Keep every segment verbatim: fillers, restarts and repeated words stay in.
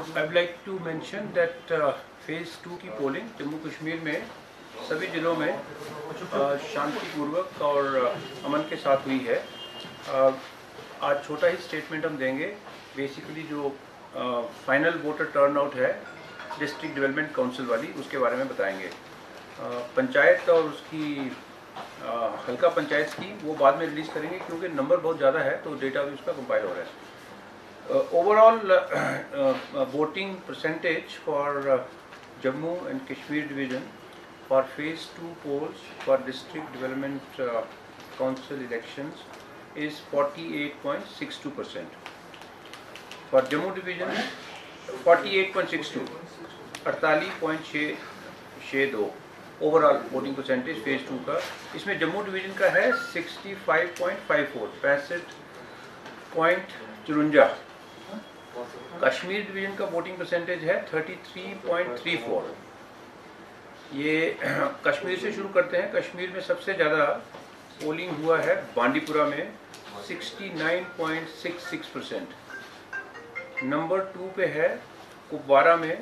I would like to mention that phase two की polling Jammu Kashmir में सभी ज़िलों में uh, शांतिपूर्वक और uh, अमन के साथ हुई है। uh, आज छोटा ही स्टेटमेंट हम देंगे। बेसिकली जो फाइनल वोटर टर्नआउट है डिस्ट्रिक्ट डेवलपमेंट काउंसिल वाली, उसके बारे में बताएंगे। uh, पंचायत और उसकी uh, हल्का पंचायत की वो बाद में रिलीज़ करेंगे क्योंकि नंबर बहुत ज़्यादा है, तो डेटा भी उसका कंपाइल हो रहा है। Uh, overall uh, uh, uh, voting percentage for uh, Jammu and Kashmir division for phase two polls for district development uh, council elections is forty-eight point six two percent. For Jammu division forty-eight point six two, अड़तालीस point छः दो overall voting percentage phase two का। इसमें Jammu division का है पैंसठ point पाँच चार, पैंसठ पॉइंट चुरंजा। कश्मीर डिवीजन का वोटिंग परसेंटेज है तैंतीस पॉइंट तीन चार। ये कश्मीर से शुरू करते हैं। कश्मीर में सबसे ज़्यादा पोलिंग हुआ है बांडीपुरा में उनहत्तर पॉइंट छह छह परसेंट। नंबर टू पे है कुपवारा में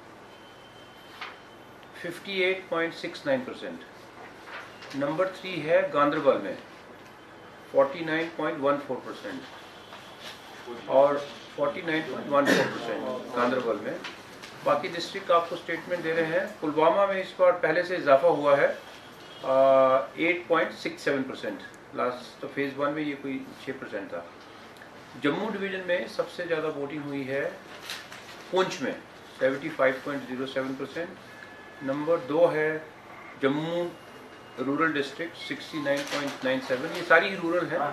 अट्ठावन पॉइंट छह नौ परसेंट। नंबर थ्री है गांदरबल में उनचास पॉइंट एक चार परसेंट और उनचास पॉइंट एक चार परसेंट गांदरबल में। बाकी डिस्ट्रिक्ट आपको स्टेटमेंट दे रहे हैं। पुलवामा में इस बार पहले से इजाफा हुआ है आठ पॉइंट छह सात परसेंट। लास्ट तो फेज़ वन में ये कोई छः परसेंट था। जम्मू डिवीज़न में सबसे ज़्यादा वोटिंग हुई है पुंछ में पचहत्तर पॉइंट शून्य सात परसेंट। नंबर दो है जम्मू रूरल डिस्ट्रिक्ट उनहत्तर पॉइंट नौ सात, ये सारी ही रूरल है।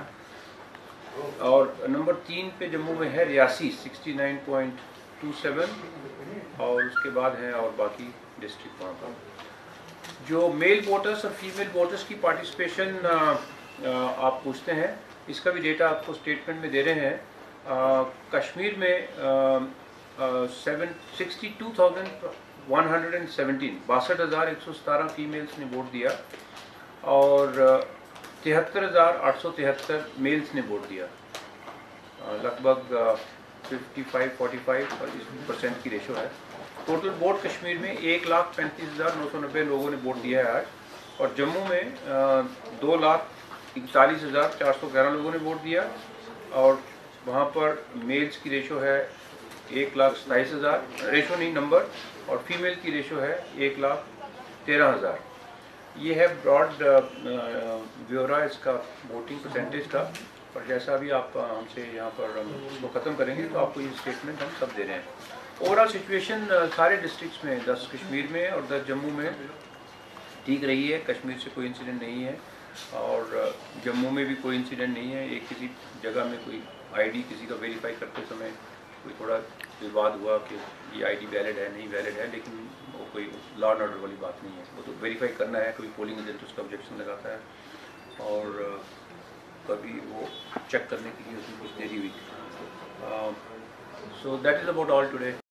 और नंबर तीन पे जम्मू में है रियासी उनहत्तर पॉइंट दो सात, और उसके बाद है और बाकी डिस्ट्रिक्ट वहाँ पर। जो मेल वोटर्स और फीमेल वोटर्स की पार्टिसिपेशन आप पूछते हैं, इसका भी डेटा आपको स्टेटमेंट में दे रहे हैं। आ, कश्मीर में seven sixty two thousand one hundred seventeen बासठ हज़ार एक सौ सतारह फीमेल्स ने वोट दिया और तिहत्तर हज़ार आठ सौ तिहत्तर मेल्स ने वोट दिया। लगभग fifty five forty five percent की रेशो है। टोटल वोट कश्मीर में एक लाख पैंतीस हज़ार नौ सौ नब्बे लोगों ने वोट दिया है आज। और जम्मू में दो लाख इकतालीस हज़ार चार सौ ग्यारह लोगों ने वोट दिया और वहाँ पर मेल्स की रेशो है एक लाख सताईस हज़ार, रेशो नहीं नंबर, और फीमेल की रेशो है एक लाख तेरह हज़ार। ये है ब्रॉड ब्यौरा इसका वोटिंग परसेंटेज का। और जैसा भी आप हमसे यहाँ पर उसको ख़त्म करेंगे तो आपको ये स्टेटमेंट हम सब दे रहे हैं। ओवरऑल सिचुएशन सारे डिस्ट्रिक्ट्स में, दस कश्मीर में और दस जम्मू में ठीक रही है। कश्मीर से कोई इंसिडेंट नहीं है और जम्मू में भी कोई इंसिडेंट नहीं है। एक किसी जगह में कोई आईडी किसी का वेरीफाई करते समय कोई थोड़ा विवाद हुआ कि ये आईडी वैलिड है नहीं वैलिड है, लेकिन वो कोई लॉ एंड ऑर्डर वाली बात नहीं है। वो तो वेरीफाई करना है, कोई पोलिंग एजेंट उसका ऑब्जेक्शन लगाता है और कभी वो चेक करने के लिए उसमें कुछ देरी हुई। So that is about all today.